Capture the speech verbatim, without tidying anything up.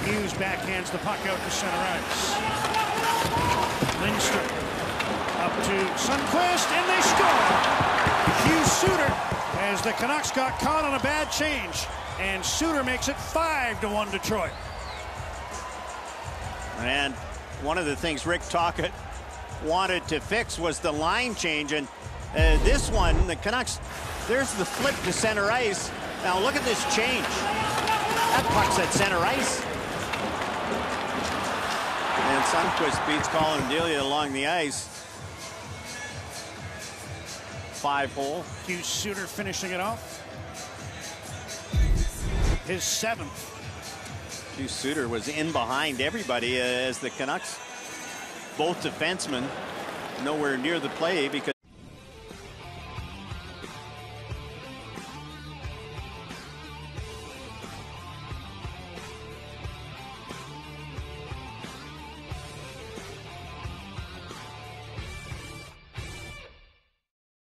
Hughes backhands the puck out to center ice. Lindstrom up to Sundqvist, and they score. Pius Suter, as the Canucks got caught on a bad change, and Suter makes it five to one Detroit. And one of the things Rick Tocchet wanted to fix was the line change, and uh, this one, the Canucks, there's the flip to center ice. Now look at this change. That puck's at center ice. And Sundqvist beats Colin Delia along the ice. Five hole. Pius Suter finishing it off. His seventh. Pius Suter was in behind everybody as the Canucks, both defensemen, nowhere near the play because